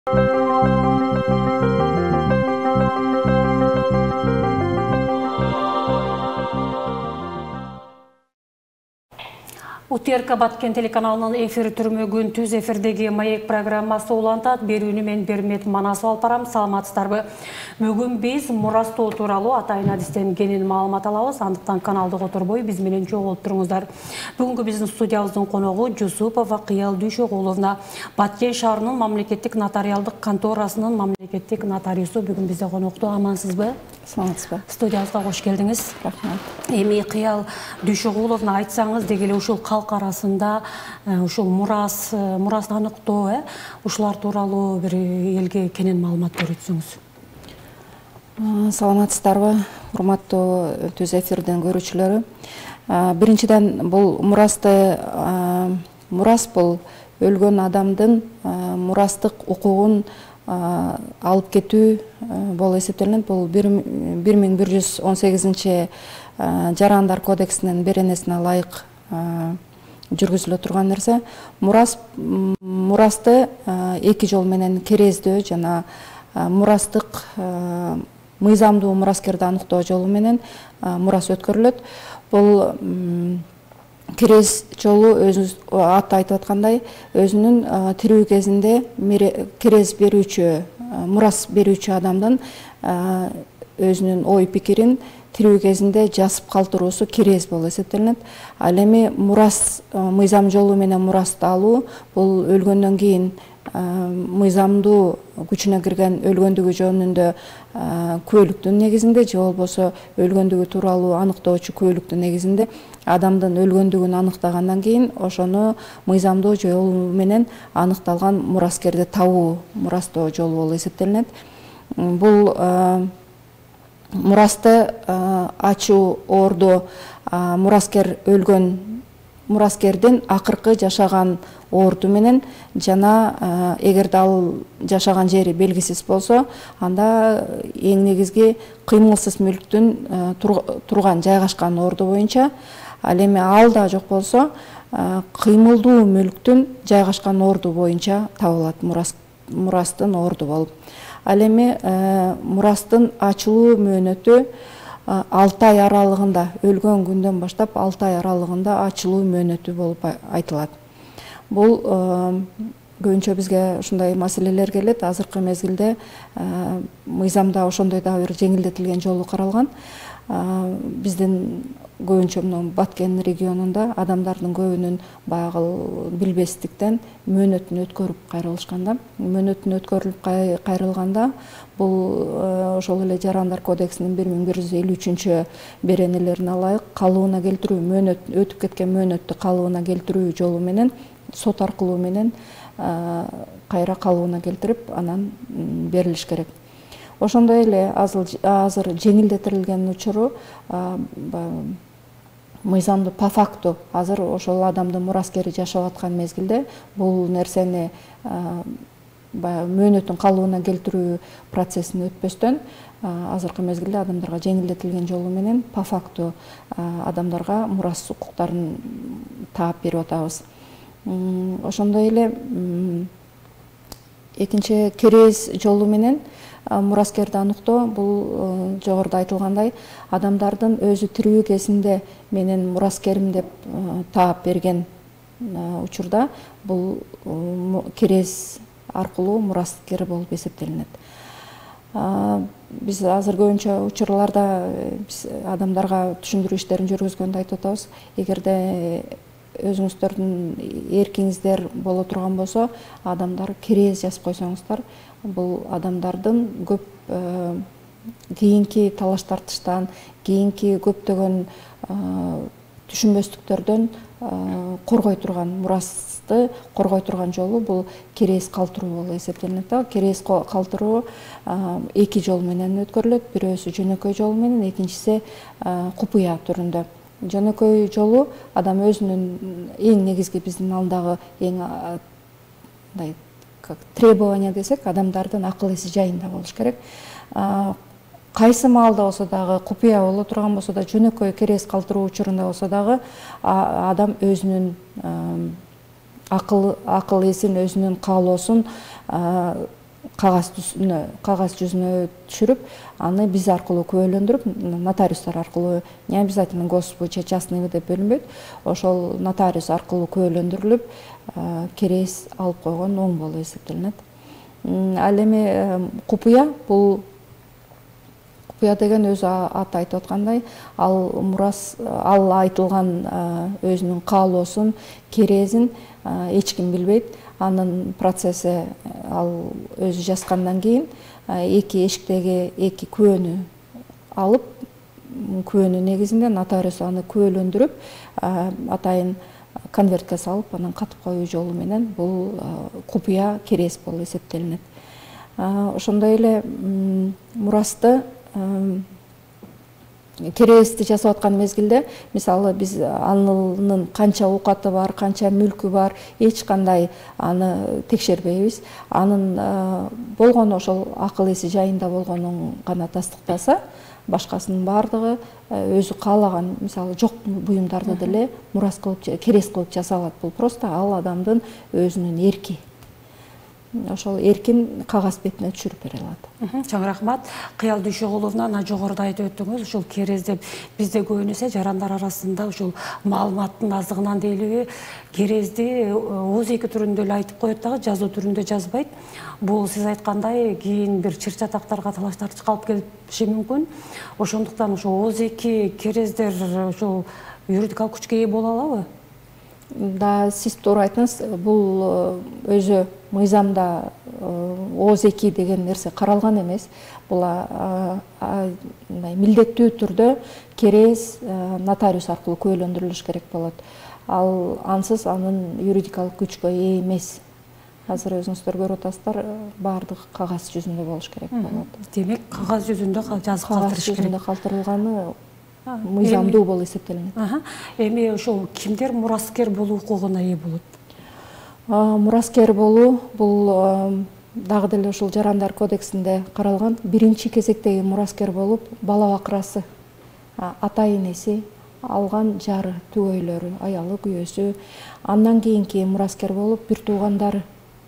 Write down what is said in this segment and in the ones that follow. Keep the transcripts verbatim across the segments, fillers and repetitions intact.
Утерка Баткен телеканалының эфир түрмөгүн түз эфирдеги маек программасы улантат. Берүүнү мен Бермет Манасов алпарам. Саламатсыздарбы. Бүгүн биз мурастоо тууралуу атайын адистен кенен маалымат алабыз. Андыктан каналды которбой биз менен чогулуп туруңуздар. Бүгүнкү биздин студиябыздын коногу Жусупова Кыял Дүйшөгуловна, Баткен шаарынын мамлекеттик нотариалдык конторасынын мамлекеттик нотариусу бүгүн бизде конокто. Амансызбы? Саламатсызбы. Студиябызга кош келдиңиз. Рахмат. Эми Кыял Дүйшөгуловна, айтсаңыз дегеле ушул халк арасында ушул мурас, мурас аныктоо, ушулар тууралуу бир элге кенен маалымат берсеңиз. Саламатсыздарбы, урматтуу түз эфирдин көрүүчүлөрү. Биринчиден, бул мурасты мурас бул өлгөн адамдын мурастык укугун алып кетүү болуп эсептелинет. Бул бир миң бир жүз он сегизинчи Жарандар кодексинин беренесине ылайык жүргүзүлө турган нерсе. Мурас мурасты эки жол менен керездөө жана мурастык мыйзамдуу мураскерди аныктоо жолу менен мурас өткөрүлөт. Бул керез жолу өзүнүз аты айтып аткандай, өзүнүн тирүү кезинде керез берүүчү, мурас берүүчү адамдын өзүнүн ой пикирин тирүү кезинде жазып калтыруусу керез болуп эсептелинет. Ал эми мурас мыйзам жолу менен мурасты алуу бул өлгөндөн кийин мыйзамдуу күчүнө кирген өлгөндүгү жөнүндө күбөлүктүн негизинде же болбосо өлгөндүгү тууралуу аныктоочу күбөлүктүн негизинде адамдын өлгөндүгүн аныктагандан кийин ошону мыйзамдуу жолу менен аныкталган мураскерди табуу мурастоо жолу болуп эсептелинет. Бул мурасты ачуу ордо мураскер өлгөн мураскердин акыркы жашаган орду менен жана эгерде ал жашаган жери белгисиз болсо, анда эң негизги кыймылсыз мүлктүн турган жайгашкан орду боюнча, ал эми ал да жок болсо кыймылдуу мүлктүн жайгашкан орду боюнча табылат мурастын орду болуп. Ал эми мурастын ачылуу мөөнөтү алты ай аралыгында, өлгөн күндөн баштап алты ай аралыгында ачылуу мөөнөтү болуп айтылат. Бул көбүнчө бизге ушундай маселелер келет. Азыркы мезгилде мыйзамда ошондой да бир жеңилдетилген жолу каралган. Биздин көбүнчө Баткен регионунда адамдардын көбүнүн баягы билбестиктен мөөнөтүн өткөрүп кайрылышканда, мөөнөтүн өткөрүлүп кайрылганда бул ошол эле Жарандар кодексинин бир миң бир жүз элүү үчүнчү беренелерине ылайык калыбына келтирүү, мөөнөт өтүп кеткен мөөнөттү калыбына келтирүү жолу менен, сот аркылуу менен кайра калыбына келтирип, анан берилиш керек. Ошондой эле азыр жеңилдетилген учуру мыйзамды по факту азыр ошол адамдын мураскери жашап аткан мезгилде бул нерсени мөөнөтүн калыбына келтирүү процессин өтпөстөн азыркы мезгилде адамдарга жеңилдетилген жолу менен по факту адамдарга мурас укуктарын таап берип атабыз. Ошондой эле экинчи керез жолу менен мураскерди аныктоо бул жогоруда айтылгандай адамдардын өзү тирүү кезинде менен мураскерим деп таап берген учурда бул керез аркылуу мураскер болуп эсептелинет. Биз азыр көбүнчө учурларда биз адамдарга түшүндүрүү иштерин жүргүзгөндө айтып атабыз. Эгерде өзүңүздөрдүн эркиңиздер боло турган болсо, адамдар керез жазып койсоңуздар, бул адамдардын көп кийинки талаш тартыштан, кийинки көптөгөн түшүнбөстүктөрдөн коргой турган, мурасты коргой турган жолу бул керез калтыруу болуп эсептелинет. Керез калтыруу эки жол менен өткөрүлөт. Бирөөсү жөнөкөй жол менен, экинчиси купуя түрүндө. Жөнөкөй жолу адам өзүнүн эң негизги биздин алдагы эң мындай как требование десек, адамдардын акыл эси жайында болуш керек. Кайсы маалда болсо дагы, купуя боло турган болсо да, жөнөкөй керез калтыруу учурунда болсо дагы адам өзүнүн акыл акыл эсин, өзүнүн каалоосун кагаз жүзүнө кагаз жүзүнө түшүрүп, аны биз аркылуу күбөлөндүрүп, нотариустар аркылуу, не обязательно гос боюнча частныйбы деп бөлүнбөйт, ошол нотариус аркылуу күбөлөндүрүлүп, керез алып койгон оң болуп эсептелинет. Ал эми купуя, бул купуя деген өзү аты айтып аткандай, ал мурас, ал айтылган өзүнүн каалоосун, керезин эч ким билбейт. Анын процесси ал өзү жазгандан кийин эки эшиктеги эки күбөнү алып, күбөнүн негизинде нотариус аны күбөлөндүрүп, атайын конвертке салып, анан катып коюу жолу менен бул купуя керез болуп эсептелинет. Ошондой эле мурасты керезди жасап аткан мезгилде, мисалы биз анын канча оокаты бар, канча мүлкү бар, эч кандай аны текшербейбиз. Анын болгону ошол акыл эси жайында болгонун гана тастыктаса, башкасынын баардыгы өзү каалаган, мисалы жок буюмдарды деле мурас кылып, керез кылып жаса алат. Бул просто ал адамдын өзүнүн эрки. Ошол эркин кагаз бетине түшүрүп бере алат. Чоң рахмат. Кыял Дүйшөгуловна, ана жогоруда айтып өттүңүз, ушул керез деп бизде көбүнесе жарандар арасында ушул маалыматтын аздыгынан дейлиби, керезди оз эки түрүндө эле айтып коет дагы, жазуу түрүндө жазбайт. Бул сиз айткандай кийин бир чыр чатактарга, талаштар чыгарып келиши мүмкүн. Ошондуктан ошол оз эки керездер ушул юридикалык күчкө ээ боло алабы? Да, сиз туура айттыңыз, бул өзү мыйзамда оз эки деген нерсе каралган эмес. Бул милдеттүү түрдө керез нотариус аркылуу күбөлөндүрүлүш керек болот. Ал ансыз анын юридикалык күчкө ээ эмес. Азыр өзүңүздөр көрүп атасыздар, баардыгы кагаз жүзүндө болуш керек болот. Демек, кагаз жүзүндө жазып калтырыш керек. Кагаз жүзүндө калтырылганы мыйзамдуу болуп эсептелинет. Эми ошол кимдер мураскер болуу укугуна ээ болот? Мураскер болуу бул дагы деле ушул Жарандар кодексинде каралган. Биринчи кезектеги мураскер болуп бала бакырасы, ата энеси, алган жары, түгөйлөрү, аялы, күйөөсү. Андан кийинки мураскер болуп бир туугандары.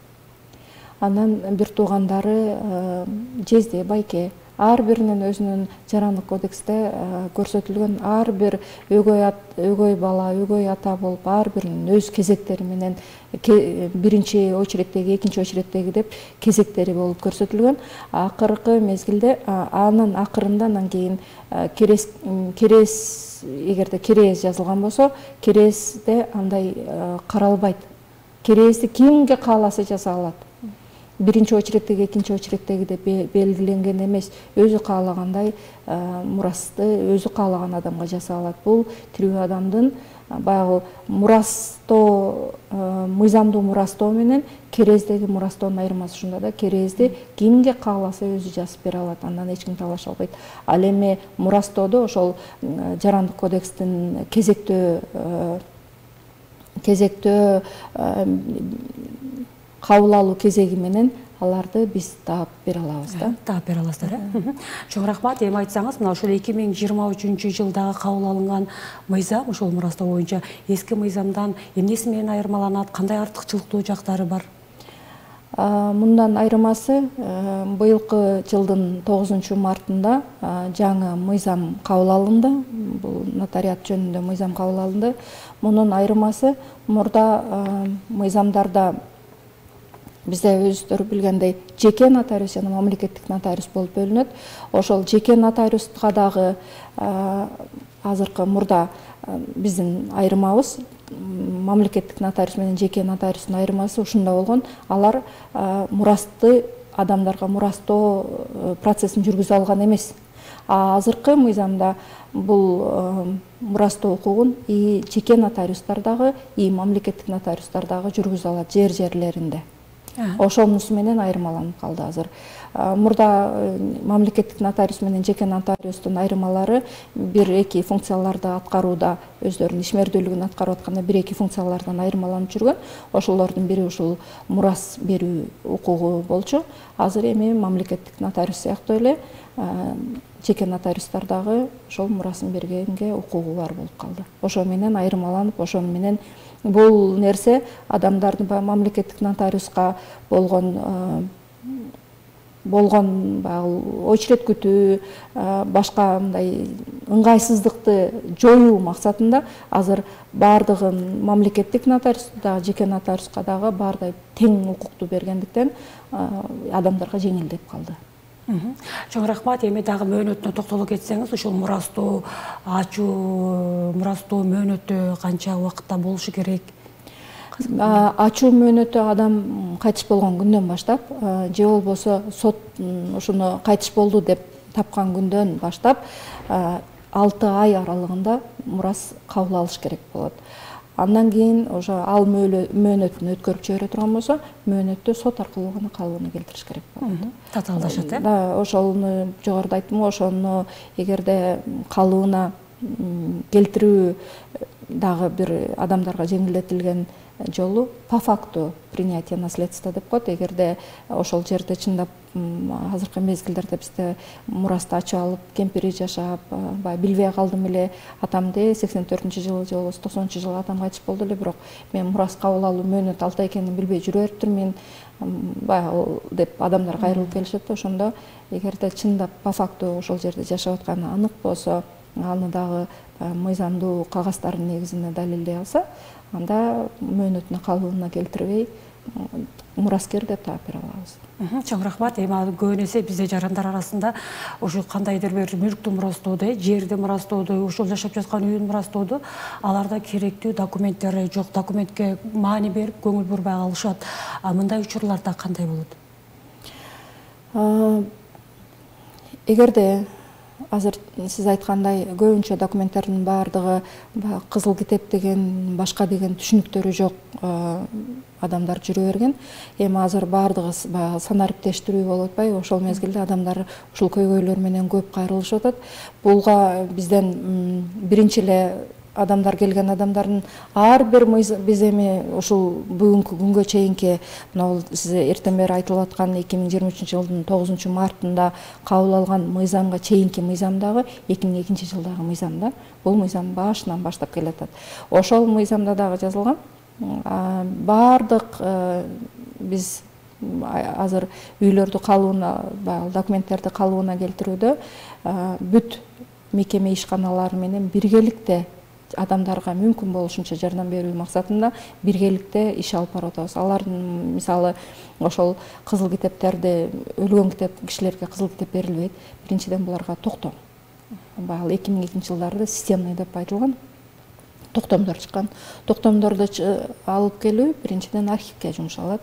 Анан бир туугандары жезде, байке. Ар биринин өзүнүн Жарандык кодексте көрсөтүлгөн ар бир өгөй бала, өгөй ата болуп, ар биринин өз кезектери менен биринчи очереттеги, экинчи очереттеги деп кезектери болуп көрсөтүлгөн. Акыркы мезгилде анын акырында анан кийин керез керез эгерде керез жазылган болсо, керезде андай каралбайт. Керезди кимге кааласа жаса алат. Биринчи очереттеги, экинчи очереттеги деп белгиленген эмес, өзү каалагандай мурасты өзү каалаган адамга жаса алат. Бул тирүү адамдын баягы мурастоо, мыйзамдуу мурастоо менен керездеги мурастоонун айырмасы ушунда да, керезди кимге кааласа өзү жазып бере алат, андан эч ким талаша албайт. Ал эми мурастоодо ошол Жарандык кодекстин кезектөө кезектөө кабыл алуу кезеги менен аларды биз таап бере алабыз да. Таап бере аласыздар, э? Чоң рахмат. Эми айтсаңыз, мына ошол эки миң жыйырма үчүнчү жылдагы кабыл алынган мыйзам, ошол мурастоо боюнча эски мыйзамдан эмнеси менен айырмаланат, кандай артыкчылыктуу жактары бар? Мындан айырмасы, быйылкы жылдын тогузунчу мартында жаңы мыйзам кабыл алынды. Бул нотариат жөнүндө мыйзам кабыл алынды. Мунун айырмасы, мурда мыйзамдарда бизде өзүңүздөр билгендей жеке нотариус жана мамлекеттик нотариус болуп бөлүнөт. Ошол жеке нотариуска дагы азыркы мурда биздин айырмабыз, мамлекеттик нотариус менен жеке нотариустун айырмасы ушунда болгон. Алар мурасты адамдарга мурастоо процессин жүргүзө алган эмес. А азыркы мыйзамда бул мурастоо укугун и жеке нотариустар дагы, и мамлекеттик нотариустар дагы жүргүзө алат жер жерлеринде. Ошонусу менен айырмаланып калды азыр. Мурда мамлекеттик нотариус менен жеке нотариустун айырмалары бир-эки функцияларды аткарууда, өздөрүнүн ишмердүүлүгүн аткарып атканда бир-эки функциялардан айырмаланып жүргөн. Ошолордун бири ушул мурас берүү укугу болчу. Азыр эми мамлекеттик нотариус сыяктуу эле жеке нотариустар дагы ошол мурасын бергенге укугу бар болуп калды. Ошо менен айырмаланып, ошо менен бул нерсе адамдардын мамлекеттик нотариуска болгон болгон баягы очередь күтүү, башка мындай ыңгайсыздыкты жоюу максатында азыр баардыгын мамлекеттик нотариуска дагы жеке нотариуска дагы баардай тең укукту бергендиктен адамдарга жеңилдеп калды. Чоң рахмат. Эми дагы мөөнөтүнө токтоло кетсеңиз, ушул мурастоо ачуу мурастоо мөөнөтү канча убакытта болушу керек? Ачуу мөөнөтү адам кайтыш болгон күндөн баштап, же болбосо сот ушуну кайтыш болду деп тапкан күндөн баштап алты ай аралыгында мурас кабыл алыш керек болот. Андан кийин ошо ал мөөнөтүн өткөрүп жибере турган болсо, мөөнөттү сот аркылуу гана калыбына келтириш керек болот. Татаалдашат, э? Да, ошону жогоруда айттым, ошону эгерде калыбына келтирүү дагы бир адамдарга жеңилдетилген жолу по факту принятие наследства деп коет. Эгерде ошол жерде чындап азыркы мезгилдерде бизде мурасты ачып алып, кемпири жашап, баягы билбей калдым эле, атамды сексен төртүнчү жылы же болбосо токсонунчу жылы атам кайтыш болду эле, бирок мен мурас кабыл алуу мөөнөт алты ай экенин билбей жүрө бериптирмин, баягы деп адамдар кайрылып келишет да. Ошондо эгерде чындап по факту ошол жерде жашап атканы анык болсо, аны дагы мыйзамдуу кагаздардын негизинде далилдей алса, анда мөөнөтүнө калыбына келтирбей мураскер деп таап бере алабыз. Чоң рахмат. Эми көбүн эсе бизде жарандар арасында ошо кандайдыр бир мүлктү мурастоодо, жерди мурастоодо, ошол жашап жаткан үйүн мурастоодо аларда керектүү документтери жок, документке маани берип көңүл бурбай калышат. А мындай учурларда кандай болот? Эгерде азыр сиз айткандай көбүнчө документтердин баардыгы кызыл китеп деген, башка деген түшүнүктөрү жок адамдар жүрө берген. Эми азыр баардыгы баягы санариптештирүү болуп атпайбы? Ошол мезгилде адамдар ушул көйгөйлөр менен көп кайрылышып атат. Булга бизден биринчи эле адамдар келген адамдардын ар бир биз эми ушул бүгүнкү күнгө чейинки мына сиз эртен бери айтылып аткан эки миң жыйырма үчүнчү жылдын тогузунчу мартында кабыл алган мыйзамга чейинки мыйзамдагы эки миң экинчи жылдагы мыйзамда бул мыйзам башынан баштап келатат. Ошол мыйзамда дагы жазылган баардык биз азыр үйлөрдү калыбына, документтерди калыбына келтирүүдө бүт мекеме ишканалары менен биргеликте адамдарга мүмкүн болушунча жардам берүү максатында биргеликте иш алып барып атабыз. Алардын мисалы ошол кызыл китептерди, өлгөн китеп кишилерге кызыл китеп берилбейт. Биринчиден буларга токтом. Баягы эки миң экинчи жылдары системный деп айтылган токтомдор чыккан. Токтомдорду алып келүү биринчиден архивге жумшалат.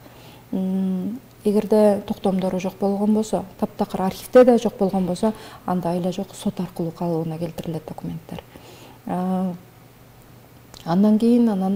Эгерде токтомдору жок болгон болсо, таптакыр архивде да жок болгон болсо, анда айла жок сот аркылуу калыбына келтирилет документтер. Андан кийин анан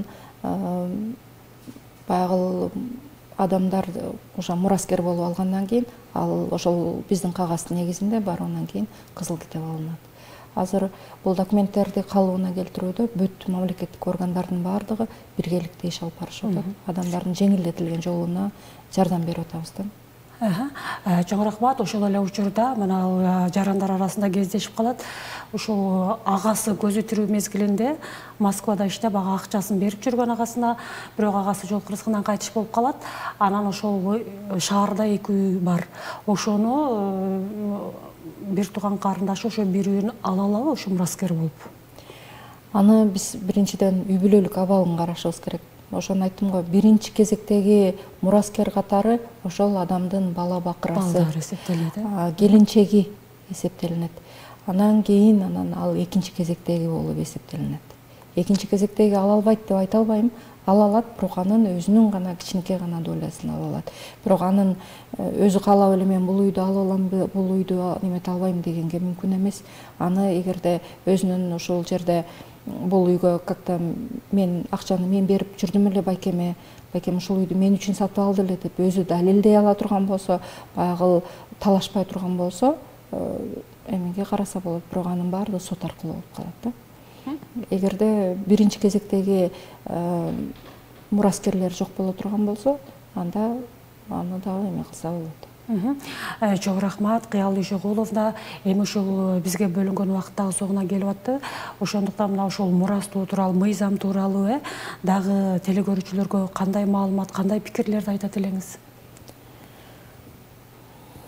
баягы адамдар ошо мураскер болуп алгандан кийин ал ошол биздин кагаздын негизинде баргандан кийин кызыл китеп алынат. Азыр бул документтерди калыбына келтирүүдө бүт мамлекеттик органдардын баардыгы биргеликте иш алып барышып атат. Адамдардын жеңилдетилген жолуна жардам берип атабыз да. Чоң рахмат. Ошол эле учурда мына жарандар арасында кездешип калат. Ушул агасы көзү тирүү мезгилинде Москвада иштеп, ага акчасын берип жүргөн агасына, бирок агасы жол кырсыгынан кайтыш болуп калат. Анан ошол шаарда эки үй бар. Ошону бир тууган карындашы ошо бир үйүн ала алабы, ошо мураскер болуп? Аны биз биринчиден үй бүлөлүк абалын карашыбыз керек. Ошону айттым го, биринчи кезектеги мураскер катары ошол адамдын бала бакырасы, келинчеги эсептелинет. Анан кийин анан ал экинчи кезектеги болуп эсептелинет. Экинчи кезектеги ала албайт деп айта албайм, ала алат, бирок анын өзүнүн гана кичинекей гана долясын ала алат. Бирок анын өзү каалап эле мен бул үйдү ала алам, бул үйдү немете албайм дегенге мүмкүн эмес. Аны эгерде өзүнүн ошол жерде бул үйгө как-то мен акчаны мен берип жүрдүм эле байкеме, байкем ушул үйдү мен үчүн сатып алды эле деп өзү далилдей ала турган болсо, баягы талашпай турган болсо, эмеге караса болот, бирок анын баардыгы сот аркылуу болуп калат да. Эгерде биринчи кезектеги мураскерлер жок боло турган болсо, анда аны дагы эме кылса болот. Чоң рахмат, Кыялы Ишеголовна. Эми ушул бизге бөлүнгөн убакыт дагы соңуна келип атты. Ошондуктан мына ушул мурастоо тууралуу, мыйзам тууралуу дагы телекөрүүчүлөргө кандай маалымат, кандай пикирлерди айтат элеңиз?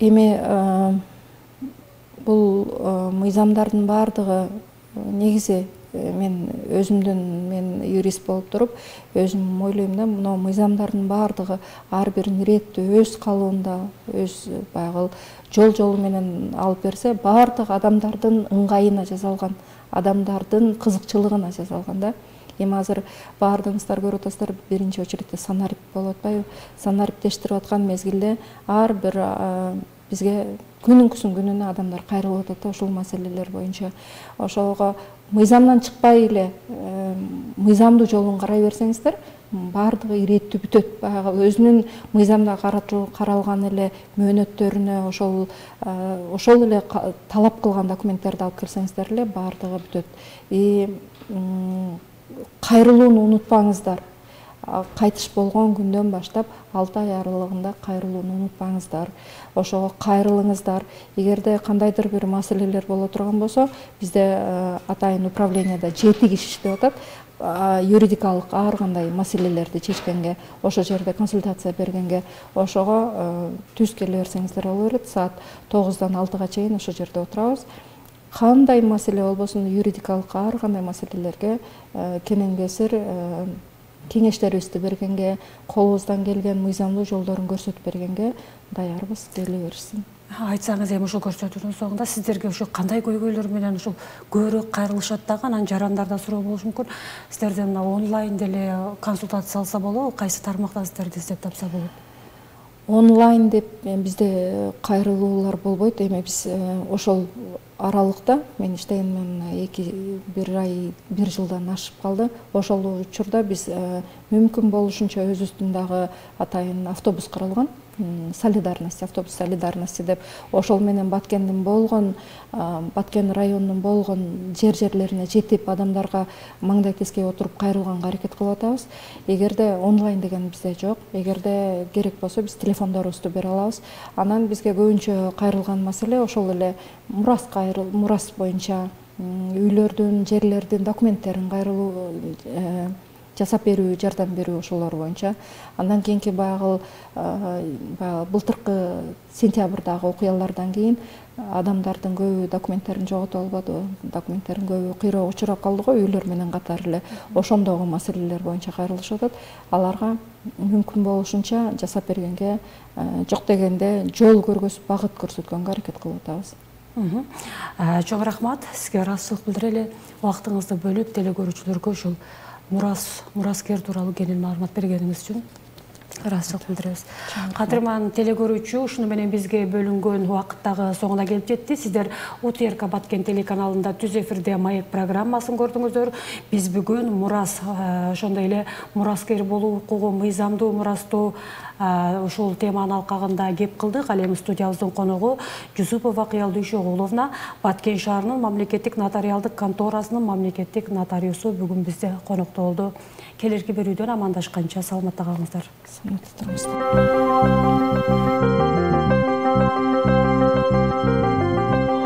эми бул мыйзамдардын баардыгы негизи мен өзүмдүн мен юрист болуп туруп өзүм ойлойм да, мына мыйзамдардын баардыгы ар бирин иреттүү өз калыбында, өз баягы жол жолу менен алып берсе, баардык адамдардын ыңгайына жасалган, адамдардын кызыкчылыгына жасалган да. Эми азыр баардыгыңыздар көрүп атасыздар, биринчи очередте санарип болуп атпайбы? Санариптештирип аткан мезгилде ар бир бизге күнүнкүсүн күнүнө адамдар кайрылып атат да ушул маселелер боюнча. Ошого мыйзамдан чыкпай эле мыйзамдуу жолун карай берсеңиздер, баардыгы иреттүү бүтөт. Баягы өзүнүн мыйзамда каралган эле мөөнөттөрүнө ошол ошол эле талап кылган документтерди алып келсеңиздер эле баардыгы бүтөт. И кайрылууну унутпаңыздар. Кайтыш болгон күндөн баштап алты ай аралыгында кайрылууну унутпаңыздар. Ошого кайрылыңыздар. Эгерде кандайдыр бир маселелер боло турган болсо, бизде атайын управленияда жети киши иштеп атат. Юридикалык ар кандай маселелерди чечкенге, ошол жерде консультация бергенге, ошого түз келе берсеңиздер боло берет. Саат тогуздан алтыга чейин ошол жерде отурабыз. Кандай маселе болбосун, юридикалык ар кандай маселелерге кенен кесир кеңештерибизди бергенге, колубуздан келген мыйзамдуу жолдорун көрсөтүп бергенге даярбыз, келе беришсин. Айтсаңыз, эми ушул көрсөтүүнүн соңунда сиздерге ушул кандай көйгөйлөр менен ушул көбүрөөк кайрылышат дагы, анан жарандарда суроо болушу мүмкүн. Сиздерден мына онлайн деле консультация алса болобу, кайсы тармакта сиздерди издеп тапса болот? Онлайн деп бизде кайрылуулар болбойт. Эми биз ошол аралыкта мен иштегенмен эки бир ай бир жылдан ашып калды. Ошол учурда биз мүмкүн болушунча өзүбүздүн дагы атайын автобус курулган. Солидарность, автобус солидарности деп ошол менен Баткендин болгон, Баткен районунун болгон жер-жерлерине жетип, адамдарга маңдай тескей отуруп кайрылганга аракет кылып атабыз. Эгерде онлайн деген бизде жок, эгерде керек болсо биз телефондорубузду бере алабыз. Анан бизге көбүнчө кайрылган маселе ошол эле мурас кайрыл, мурас боюнча үйлөрдүн, жерлердин документтерин кайрылуу жасап берүү, жардам берүү ошолор боюнча. Андан кийинки баягы былтыркы сентябрдагы окуялардан кийин адамдардын көбү документтерин жоготуп албады, документтерин көбү кыйроого учурап калды го, үйлөр менен катар эле ошондогу маселелер боюнча кайрылышып атат. Аларга мүмкүн болушунча жасап бергенге, жок дегенде жол көргөзүп, багыт көрсөткөнгө аракет кылып атабыз. Чоң рахмат, сизге ыраазычылык билдире эле убактыңызды бөлүп теле көрүүчүлөргө ушул Мурас, Мураскер тууралуу кенен маалымат бергениңиз үчүн ыраазычылык билдиребиз. Кадырман теле көрүүчү, ушуну менен бизге бөлүнгөн убакыт дагы соңуна келип жетти. Сиздер УТРК Баткен телеканалында түз эфирде маек программасын көрдүңүздөр. Биз бүгүн Мурас, ошондой эле Мураскер болуу укугу, мыйзамдуу мурастоо ушул теманын алкагында кеп кылдык. Ал эми студиябыздын коногу Жусупова Кыял Дүйшөгуловна, Баткен шаарынын мамлекеттик нотариалдык конторасынын мамлекеттик нотариусу бүгүн бизде конокто болду. Келерки берүүдөн амандашканча саламатта калыңыздар. Саламатта туруңуздар.